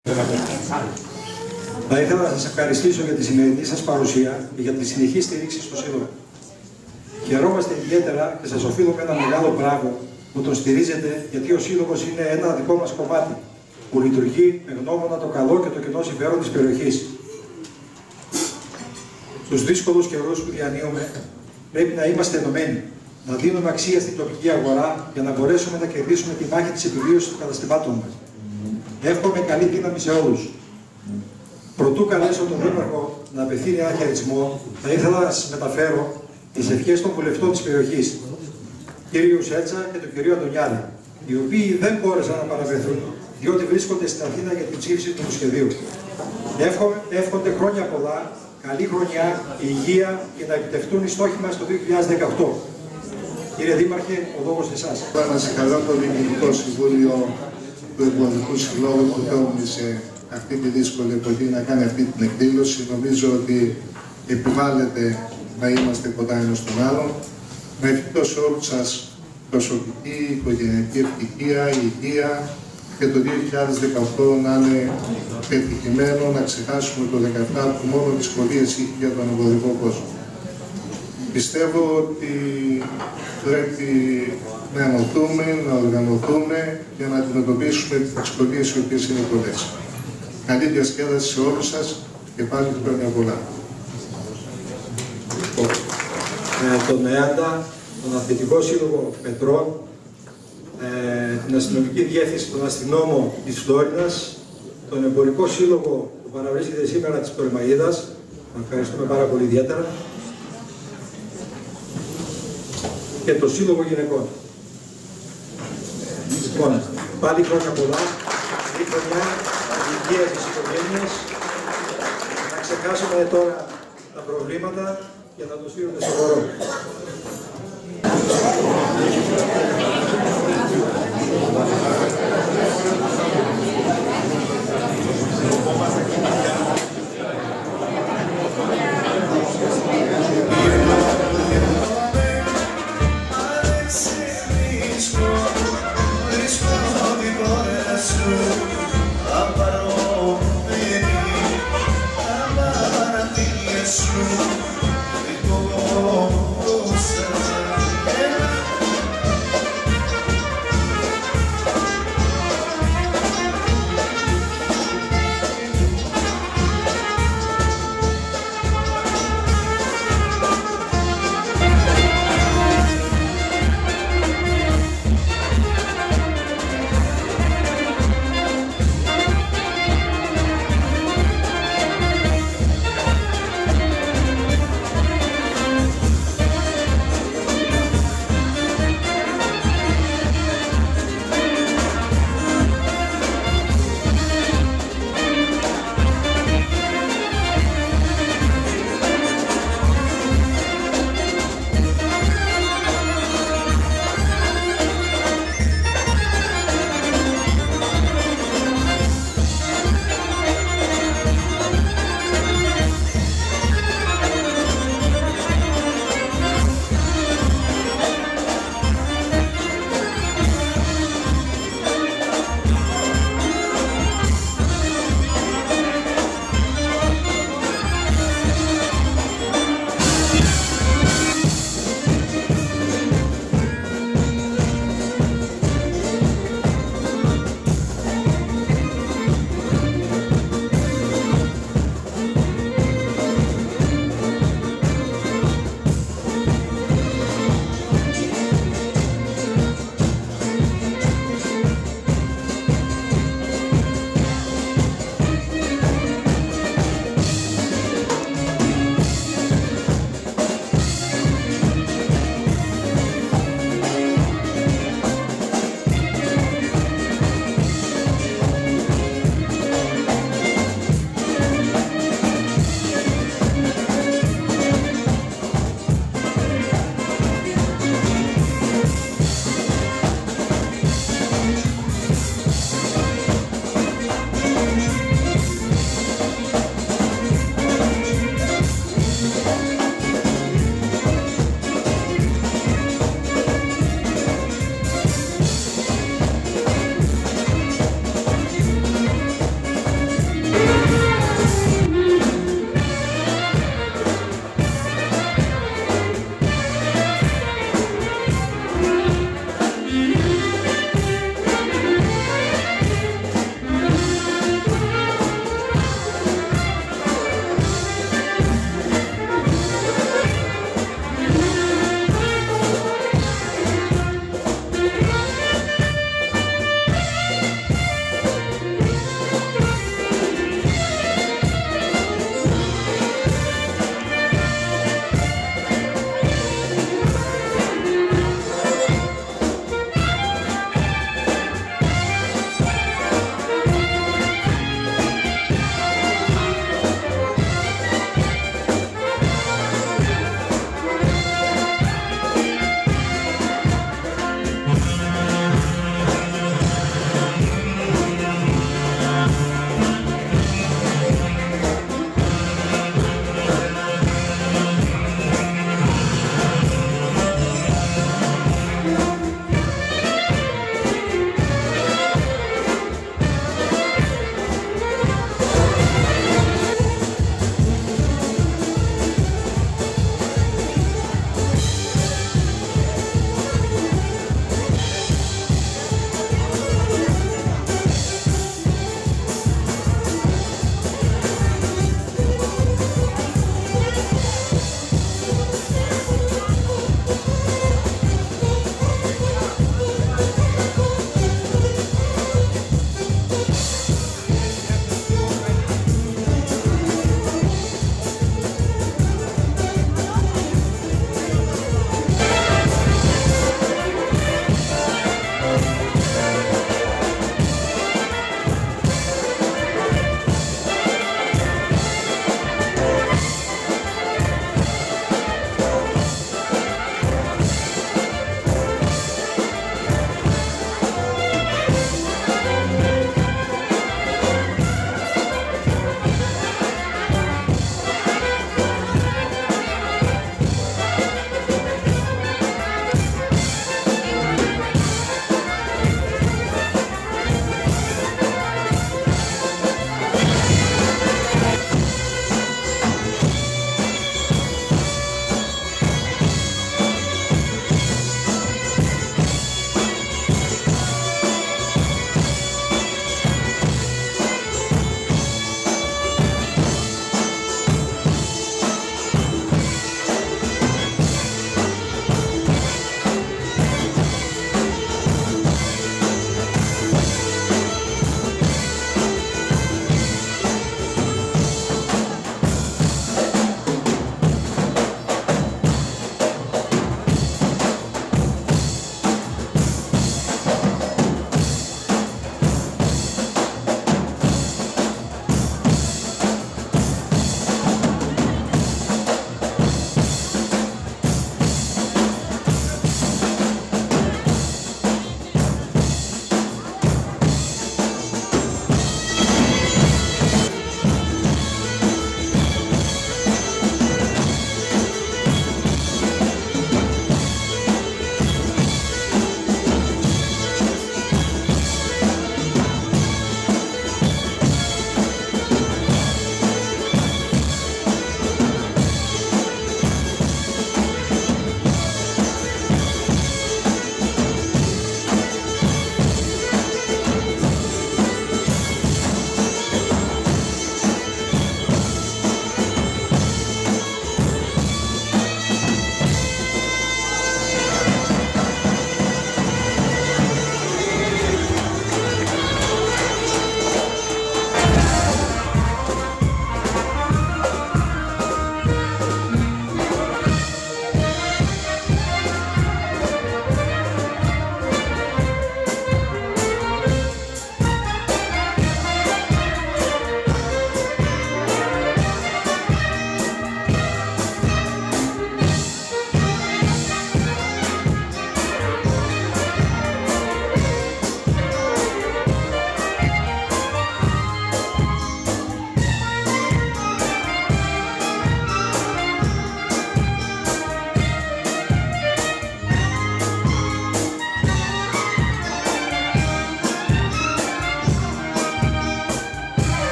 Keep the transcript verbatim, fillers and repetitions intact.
Θα ήθελα να σας ευχαριστήσω για τη σημερινή σας παρουσία και για τη συνεχή στήριξη στο Σύλλογο. Χαιρόμαστε ιδιαίτερα και σας οφείλουμε ένα μεγάλο μπράβο που τον στηρίζετε, γιατί ο Σύλλογος είναι ένα δικό μας κομμάτι που λειτουργεί με γνώμονα το καλό και το κοινό συμφέρον της περιοχής. Στους δύσκολους καιρούς που διανύουμε, πρέπει να είμαστε ενωμένοι, να δίνουμε αξία στην τοπική αγορά για να μπορέσουμε να κερδίσουμε τη μάχη της επιβίωσης των καταστημάτων μας. Εύχομαι καλή δύναμη σε όλους. Προτού καλέσω τον Δήμαρχο να απευθύνει ένα χαιρετισμό, θα ήθελα να σας μεταφέρω τις ευχές των βουλευτών της περιοχής, κύριο Σέτσα και τον κύριο Αντωνιάδη, οι οποίοι δεν μπόρεσαν να παραβρεθούν, διότι βρίσκονται στην Αθήνα για την ψήφιση του σχεδίου. Εύχομαι, εύχονται χρόνια πολλά, καλή χρονιά, υγεία και να επιτευχθούν οι στόχοι μας το δύο χιλιάδες δεκαοκτώ. Κύριε Δήμαρχε, ο λόγος σε εσάς. Να συγχαρώ το Διοικητικό Συμβούλιο του Εμπορικού Συλλόγου που τόλμησε αυτή τη δύσκολη εποχή να κάνει αυτή την εκδήλωση. Νομίζω ότι επιβάλλεται να είμαστε κοντά ένας στον άλλον. Να ευχηθώ σε όλους σας προσωπική, οικογενειακή ευτυχία, υγεία και το δύο χιλιάδες δεκαοκτώ να είναι πετυχημένο, να ξεχάσουμε το δύο χιλιάδες δεκαεπτά που μόνο δυσκολίες είχε για τον εμπορικό κόσμο. Πιστεύω ότι πρέπει να ενωθούμε, να οργανωθούμε για να αντιμετωπίσουμε τις δυσκολίες οι οποίες είναι πολλές. Καλή διασκέδαση σε όλους σας και πάλι χρόνια πολλά. Ε, τον ΕΑΝΤΑ, τον Αθλητικό Σύλλογο Πετρών, ε, την Αστυνομική Διεύθυνση, τον Αστυνόμο της Φλόρινας, τον Εμπορικό Σύλλογο που παραβρίσκεται σήμερα της Πτολεμαΐδας, ευχαριστούμε πάρα πολύ ιδιαίτερα, και το Σύλλογο Γυναικών. Λοιπόν, πάλι χρόνια πολλά, καλή χρονιά, υγεία της οικογένειας, να ξεχάσουμε τώρα τα προβλήματα και να το στείλουμε στο χώρο.